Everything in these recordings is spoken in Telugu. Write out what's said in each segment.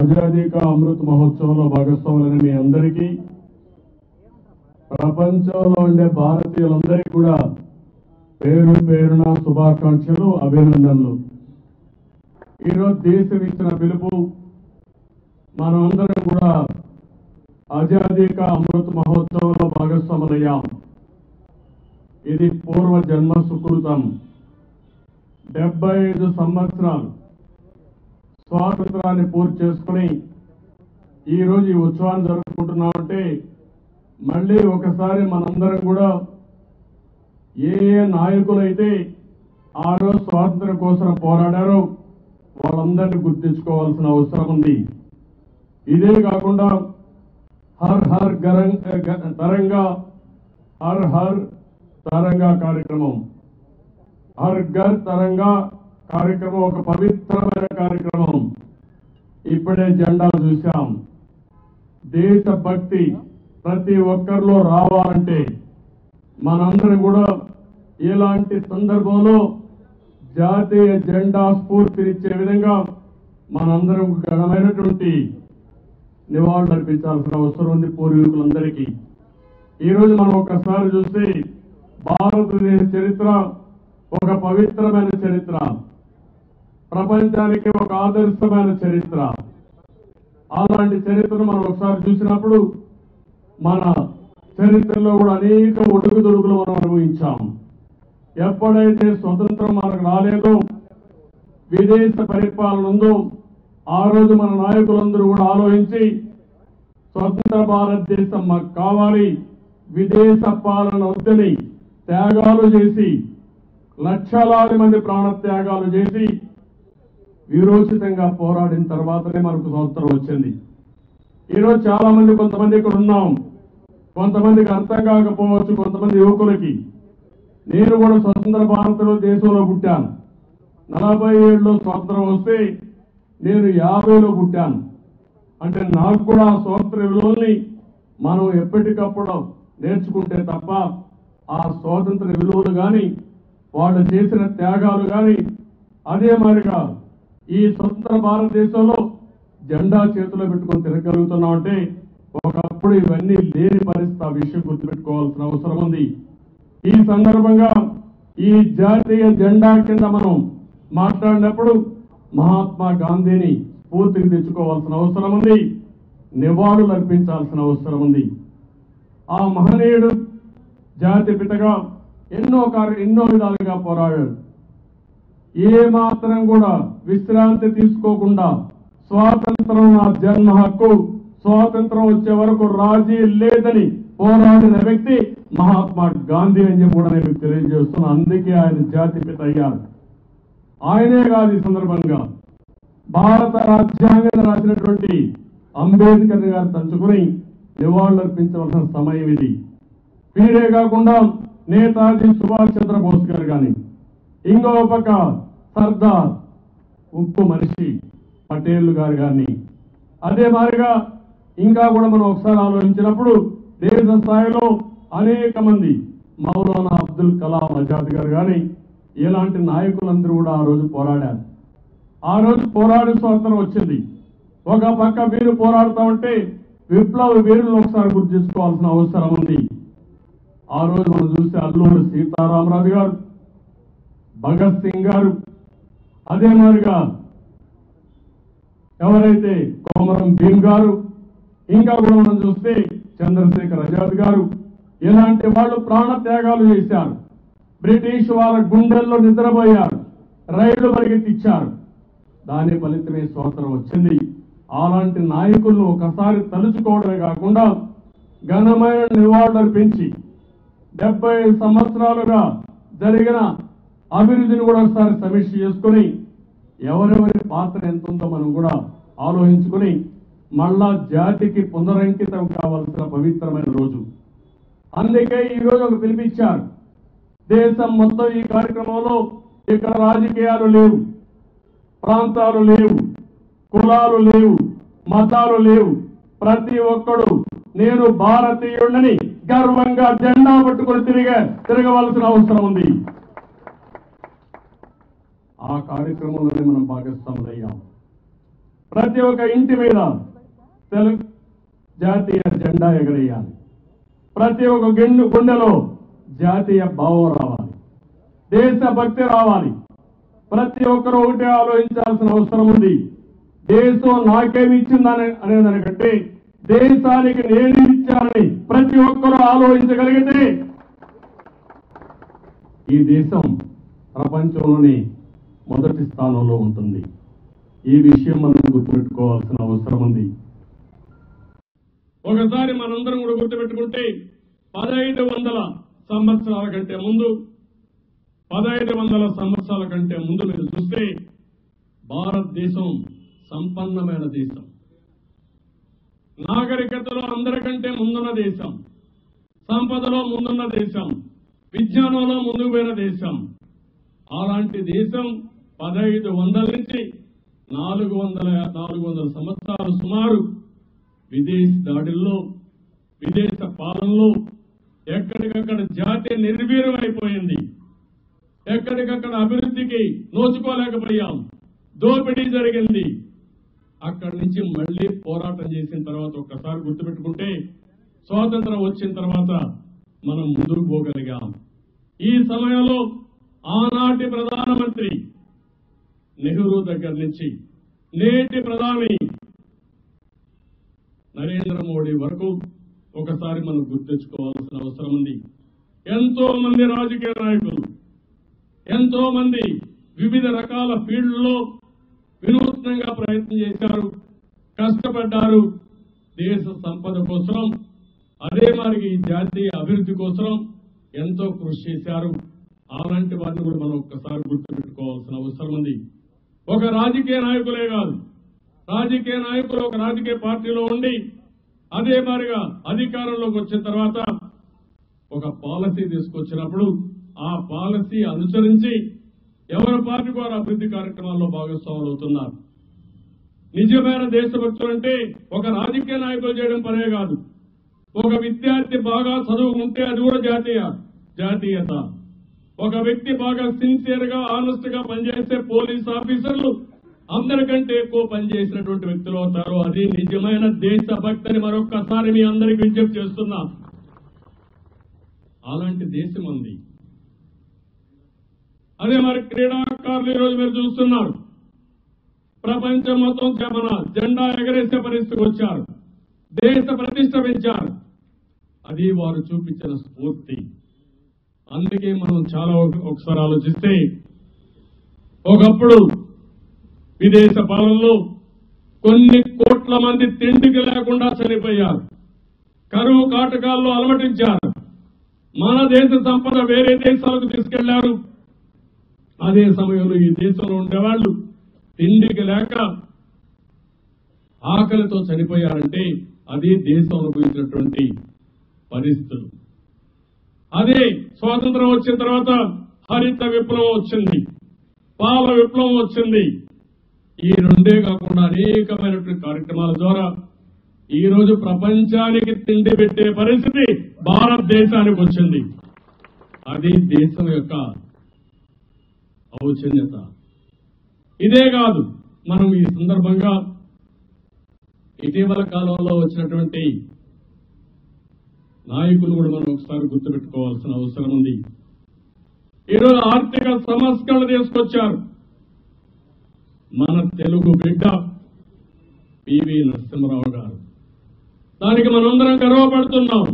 ఆజాదీ కా అమృత్ మహోత్సవంలో భాగస్వాములైన మీ అందరికీ, ప్రపంచంలో ఉండే భారతీయులందరికీ కూడా పేరు పేరున శుభాకాంక్షలు, అభినందనలు. ఈరోజు దేశం ఇచ్చిన పిలుపు, మనమందరం కూడా ఆజాదీ కా అమృత్ మహోత్సవంలో భాగస్వాములయ్యాం. ఇది పూర్వ జన్మ సుకృతం. 75 సంవత్సరాలు స్వాతంత్రాన్ని పూర్తి చేసుకుని ఈరోజు ఈ ఉత్సవాన్ని జరుపుకుంటున్నామంటే మళ్ళీ ఒకసారి మనందరం కూడా ఏ నాయకులైతే ఆ రోజు స్వాతంత్రం కోసం పోరాడారో వాళ్ళందరినీ గుర్తించుకోవాల్సిన అవసరం ఉంది. ఇదే కాకుండా హర్ హర్ తరంగా, హర్ హర్ తరంగా కార్యక్రమం, హర్ ఘర్ తరంగా కార్యక్రమం ఒక పవిత్రమైన కార్యక్రమం. ఇప్పుడే జెండా చూశాం. దేశభక్తి ప్రతి ఒక్కరిలో రావాలంటే మనందరం కూడా ఇలాంటి సందర్భంలో జాతీయ జెండా స్ఫూర్తినిచ్చే విధంగా మనందరం ఘనమైనటువంటి నివాళులు అర్పించాల్సిన అవసరం ఉంది పూర్వీకులందరికీ. ఈరోజు మనం ఒక్కసారి చూస్తే భారతదేశ చరిత్ర ఒక పవిత్రమైన చరిత్ర, ప్రపంచానికి ఒక ఆదర్శమైన చరిత్ర. అలాంటి చరిత్రను మనం ఒకసారి చూసినప్పుడు మన చరిత్రలో కూడా అనేక ఒడుగుదొడుగులు మనం అనుభవించాం. ఎప్పుడైతే స్వతంత్రం మనకు రాలేదో, విదేశ పరిపాలన ఉందో, ఆ రోజు మన నాయకులందరూ కూడా ఆలోచించి స్వతంత్ర భారతదేశం మాకు కావాలి, విదేశ పాలన వద్దని త్యాగాలు చేసి, లక్షలాది మంది ప్రాణ త్యాగాలు చేసి విరోచితంగా పోరాడిన తర్వాతనే మనకు స్వతంత్రం వచ్చింది. ఈరోజు చాలా మంది, కొంతమంది ఇక్కడ ఉన్నాం, కొంతమందికి అర్థం కాకపోవచ్చు, కొంతమంది యువకులకి. నేను కూడా స్వతంత్ర భారత దేశంలో పుట్టాను. 47లో స్వతంత్రం వస్తే నేను 50లో పుట్టాను. అంటే నాకు కూడా స్వతంత్ర విలువల్ని మనం ఎప్పటికప్పుడు నేర్చుకుంటే తప్ప ఆ స్వాతంత్ర విలువలు కానీ, వాళ్ళు చేసిన త్యాగాలు కానీ, అదే మాదిరిగా ఈ స్వతంత్ర భారతదేశంలో జెండా చేతిలో పెట్టుకొని తిరగలుగుతున్నామంటే ఒకప్పుడు ఇవన్నీ లేని పరిస్థితి. ఆ విషయం గుర్తుపెట్టుకోవాల్సిన అవసరం ఉంది. ఈ సందర్భంగా ఈ జాతీయ జెండా కింద మనం మాట్లాడినప్పుడు మహాత్మా గాంధీని స్ఫూర్తికి తెచ్చుకోవాల్సిన అవసరం ఉంది, నివాళులు అర్పించాల్సిన అవసరం ఉంది. ఆ మహనీయుడు జాతిపితగా ఎన్నో విధాలుగా పోరాడాడు. ఏ మాత్రం కూడా విశ్రాంతి తీసుకోకుండా స్వాతంత్రం నా జన్మ హక్కు, స్వాతంత్రం వచ్చే వరకు రాజీ లేదని పోరాడిన వ్యక్తి మహాత్మా గాంధీ అని చెప్పి కూడా నేను తెలియజేస్తున్నాను. అందుకే ఆయన జాతిపిత అయ్యారు. ఆయనే కాదు, ఈ సందర్భంగా భారత రాజ్యాంగం రాసినటువంటి అంబేద్కర్ గారు తలుచుకుని నివాళులు అర్పించవలసిన సమయం ఇది. వీరే కాకుండా నేతాజీ సుభాష్ చంద్రబోస్ గారు కానీ, ఇంకో పక్క సర్దార్ ఉప్పు మనిషి పటేల్ గారు కానీ, అదే మాదిరిగా ఇంకా కూడా మనం ఒకసారి ఆలోచించినప్పుడు దేశ స్థాయిలో అనేక మంది, మౌలానా అబ్దుల్ కలాం ఆజాద్ గారు కానీ, ఇలాంటి నాయకులందరూ కూడా ఆ రోజు పోరాడారు. ఆ రోజు పోరాడి స్వాతంత్రం వచ్చింది. ఒక పక్క వీరు పోరాడుతూ ఉంటే విప్లవ వీరులను ఒకసారి గుర్తు చేసుకోవాల్సిన అవసరం ఉంది. ఆ రోజు మనం చూస్తే అల్లూరి సీతారామరాజు గారు, భగత్ సింగ్ గారు, అదే మాదిరిగా ఎవరైతే కొమరం భీమ్ గారు, ఇంకా కూడా మనం చూస్తే చంద్రశేఖర్ ఆజాద్ గారు, ఇలాంటి వాళ్ళు ప్రాణ త్యాగాలు చేశారు. బ్రిటిష్ వాళ్ళ గుండెల్లో నిద్రపోయారు, రైళ్లు పరిగెత్తిచ్చారు. దాని ఫలితమే స్వాతంత్రం వచ్చింది. అలాంటి నాయకులను ఒకసారి తలుచుకోవడమే కాకుండా ఘనమైన నివాళులు అర్పించి 70 సంవత్సరాలుగా జరిగిన అభివృద్ధిని కూడా ఒకసారి సమీక్ష చేసుకుని ఎవరెవరి పాత్ర ఎంత ఉందో మనం కూడా ఆలోచించుకుని మళ్ళా జాతికి పునరంకితం కావాల్సిన పవిత్రమైన రోజు. అందుకే ఈరోజు ఒక పిలిపించారు. దేశం మొత్తం ఈ కార్యక్రమంలో ఇక్కడ రాజకీయాలు లేవు, ప్రాంతాలు లేవు, కులాలు లేవు, మతాలు లేవు. ప్రతి ఒక్కడు నేను భారతీయుడిని గర్వంగా జెండా పట్టుకొని తిరగవలసిన అవసరం ఉంది. ఆ కార్యక్రమంలోనే మనం భాగస్వాములయ్యాం. ప్రతి ఒక్క ఇంటి మీద తెలుగు జాతీయ జెండా ఎగరేయాలి. ప్రతి ఒక్క గుండెలో జాతీయ భావం రావాలి, దేశభక్తి రావాలి. ప్రతి ఒక్కరూ ఒకటే ఆలోచించాల్సిన అవసరం ఉంది. దేశం నాకేమి ఇచ్చిందని అనేదానికంటే దేశానికి నేను ఇచ్చానని ప్రతి ఒక్కరూ ఆలోచించగలిగితే ఈ దేశం ప్రపంచంలోనే మొదటి స్థానంలో ఉంటుంది. ఈ విషయం మనం గుర్తుపెట్టుకోవాల్సిన అవసరం ఉంది. ఒకసారి మనందరం కూడా గుర్తుపెట్టుకుంటే 1500 సంవత్సరాల కంటే ముందు 1500 సంవత్సరాల కంటే ముందు మీరు చూస్తే భారతదేశం సంపన్నమైన దేశం, నాగరికతలో అందరికంటే ముందున్న దేశం, సంపదలో ముందున్న దేశం, విజ్ఞానంలో ముందుకు పోయిన దేశం. అలాంటి దేశం 1500 నుంచి 400 సంవత్సరాలు సుమారు విదేశీ దాడుల్లో, విదేశ పాలనలో ఎక్కడికక్కడ జాతి నిర్వీర్యం అయిపోయింది. ఎక్కడికక్కడ అభివృద్ధికి నోచుకోలేకపోయాం, దోపిడీ జరిగింది. అక్కడి నుంచి మళ్లీ పోరాటం చేసిన తర్వాత ఒక్కసారి గుర్తుపెట్టుకుంటే స్వాతంత్రం వచ్చిన తర్వాత మనం ముందుకు పోగలిగాం. ఈ సమయంలో ఆనాటి ప్రధానమంత్రి నెహ్రూ దగ్గర నుంచి నేటి ప్రధాని నరేంద్ర మోడీ వరకు ఒకసారి మనం గుర్తించుకోవాల్సిన అవసరం ఉంది. ఎంతో మంది రాజకీయ నాయకులు, ఎంతో మంది వివిధ రకాల ఫీల్డ్లలో వినూత్నంగా ప్రయత్నం చేశారు, కష్టపడ్డారు. దేశ సంపద కోసం, అదే మరి ఈ జాతీయ అభివృద్ధి కోసం ఎంతో కృషి చేశారు. అలాంటి వారిని కూడా మనం ఒక్కసారి గుర్తుపెట్టుకోవాల్సిన అవసరం ఉంది. ఒక రాజకీయ నాయకులే కాదు, రాజకీయ నాయకులు ఒక రాజకీయ పార్టీలో ఉండి అదే మారిగా అధికారంలోకి వచ్చిన తర్వాత ఒక పాలసీ తీసుకొచ్చినప్పుడు ఆ పాలసీ అనుసరించి ఎవరి పార్టీ వారు అభివృద్ధి కార్యక్రమాల్లో భాగస్వాములు అవుతున్నారు. నిజమైన దేశభక్తులు అంటే ఒక రాజకీయ నాయకులు చేయడం పనే కాదు. ఒక విద్యార్థి బాగా చదువుకుంటే అది కూడా జాతీయత. ఒక వ్యక్తి బాగా సిన్సియర్ గా, ఆనెస్ట్ గా పనిచేసే పోలీస్ ఆఫీసర్లు అందరికంటే ఎక్కువ పనిచేసినటువంటి వ్యక్తులు అవుతారు. అది నిజమైన దేశభక్తి అని మరొక్కసారి మీ అందరికీ విజ్ఞప్తి చేస్తున్నా. అలాంటి దేశం ఉంది. అదే మరి క్రీడాకారులు ఈరోజు మీరు చూస్తున్నారు, ప్రపంచం మొత్తం మన జెండా ఎగరేసే పరిస్థితికి వచ్చారు, దేశ ప్రతిష్ట పెంచారు. అది వారు చూపించిన స్ఫూర్తి. అందుకే మనం చాలా ఒకసారి ఆలోచిస్తే ఒకప్పుడు విదేశ పాలనలో కొన్ని కోట్ల మంది తిండికి లేకుండా చనిపోయారు, కరువు కాటకాల్లో అలమటించారు. మన దేశ సంపద వేరే దేశాలకు తీసుకెళ్లారు. అదే సమయంలో ఈ దేశంలో ఉండేవాళ్లు తిండికి లేక ఆకలితో చనిపోయారంటే అది దేశం అనుభవించినటువంటి పరిస్థితులు. అదే స్వాతంత్రం వచ్చిన తర్వాత హరిత విప్లవం వచ్చింది, పాల విప్లవం వచ్చింది. ఈ రెండే కాకుండా అనేకమైనటువంటి కార్యక్రమాల ద్వారా ఈ రోజు ప్రపంచానికి తిండి పెట్టే పరిస్థితి భారతదేశానికి వచ్చింది. అది దేశం యొక్క ఔన్నత్యత. ఇదే కాదు, మనం ఈ సందర్భంగా ఇటీవల కాలంలో వచ్చినటువంటి నాయకులు కూడా మనం ఒకసారి గుర్తుపెట్టుకోవాల్సిన అవసరం ఉంది. ఈరోజు ఆర్థిక సంస్కరణ తీసుకొచ్చారు. మన తెలుగు బిడ్డ పివి నరసింహారావు గారు. దానికి మనందరం గర్వపడుతున్నాం.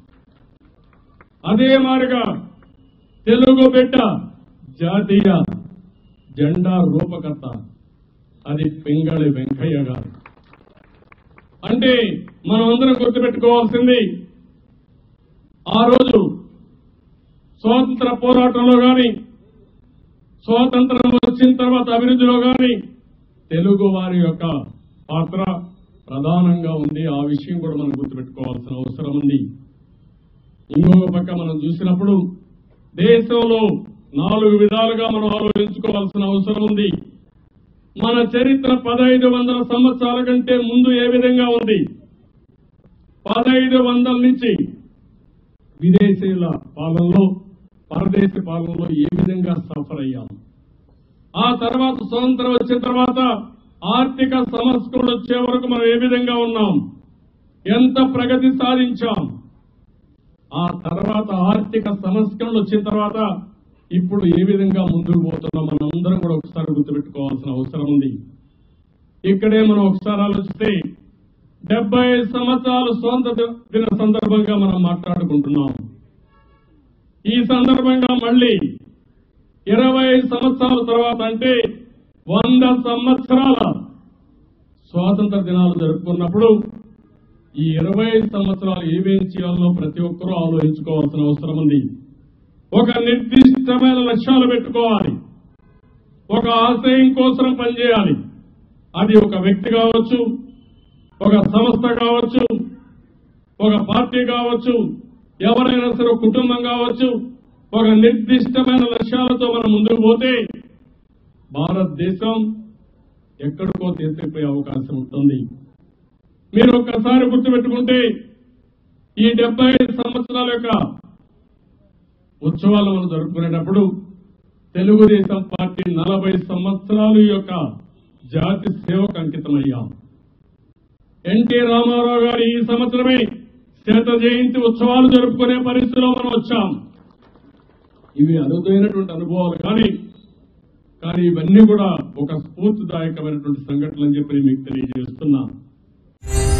అదే మాదిరిగా తెలుగు బిడ్డ జాతీయ జెండా రూపకర్త అది పింగళి వెంకయ్య గారు. అంటే మనం అందరం గుర్తుపెట్టుకోవాల్సింది, ఆ రోజు స్వాతంత్ర పోరాటంలో గాని, స్వాతంత్రం వచ్చిన తర్వాత అభివృద్ధిలో గాని తెలుగు వారి యొక్క పాత్ర ప్రధానంగా ఉంది. ఆ విషయం కూడా మనం గుర్తుపెట్టుకోవాల్సిన అవసరం ఉంది. ఇంకొక పక్క మనం చూసినప్పుడు దేశంలో 4 విధాలుగా మనం ఆలోచించుకోవాల్సిన అవసరం ఉంది. మన చరిత్ర 1500 సంవత్సరాల కంటే ముందు ఏ విధంగా ఉంది? 1500 నుంచి విదేశీయుల పాలనలో, పరదేశీ పాలనలో ఏ విధంగా సఫర్ అయ్యాం. ఆ తర్వాత స్వతంత్రం వచ్చిన తర్వాత ఆర్థిక సంస్కరణలు వచ్చే వరకు మనం ఏ విధంగా ఉన్నాం, ఎంత ప్రగతి సాధించాం, ఆ తర్వాత ఆర్థిక సంస్కరణలు వచ్చిన తర్వాత ఇప్పుడు ఏ విధంగా ముందుకు పోతున్నాం మనందరం కూడా ఒకసారి గుర్తుపెట్టుకోవాల్సిన అవసరం ఉంది. ఇక్కడే మనం ఒకసారి ఆలోచిస్తే 75 సంవత్సరాలు స్వాతంత్ర దిన సందర్భంగా మనం మాట్లాడుకుంటున్నాం. ఈ సందర్భంగా మళ్ళీ 25 సంవత్సరాల తర్వాత అంటే 100 సంవత్సరాల స్వాతంత్ర దినాలు జరుపుకున్నప్పుడు ఈ 25 సంవత్సరాలు ఏమేం చేయాలో ప్రతి ఒక్కరూ ఆలోచించుకోవాల్సిన అవసరం ఉంది. ఒక నిర్దిష్టమైన లక్ష్యాలు పెట్టుకోవాలి, ఒక ఆశయం కోసం పనిచేయాలి. అది ఒక వ్యక్తి కావచ్చు, ఒక సంస్థ కావచ్చు, ఒక పార్టీ కావచ్చు, ఎవరైనా సరే కుటుంబం కావచ్చు. ఒక నిర్దిష్టమైన లక్ష్యాలతో మనం ముందుకు పోతే భారతదేశం ఎక్కడికో తీసుకుపోయే అవకాశం ఉంటుంది. మీరు ఒక్కసారి గుర్తుపెట్టుకుంటే ఈ 75 సంవత్సరాల యొక్క ఉత్సవాలు మనం జరుపుకునేటప్పుడు తెలుగుదేశం పార్టీ 40 సంవత్సరాలు యొక్క జాతి సేవకు అంకితమయ్యాం. ఎన్టీ రామారావు గారు ఈ సంవత్సరమే శత జయంతి ఉత్సవాలు జరుపుకునే పరిస్థితిలో మనం వచ్చాం. ఇవి అరుదైనటువంటి అనుభవాలు కానీ ఇవన్నీ కూడా ఒక స్ఫూర్తిదాయకమైనటువంటి సంఘటనలు అని చెప్పి మీకు తెలియజేస్తున్నా.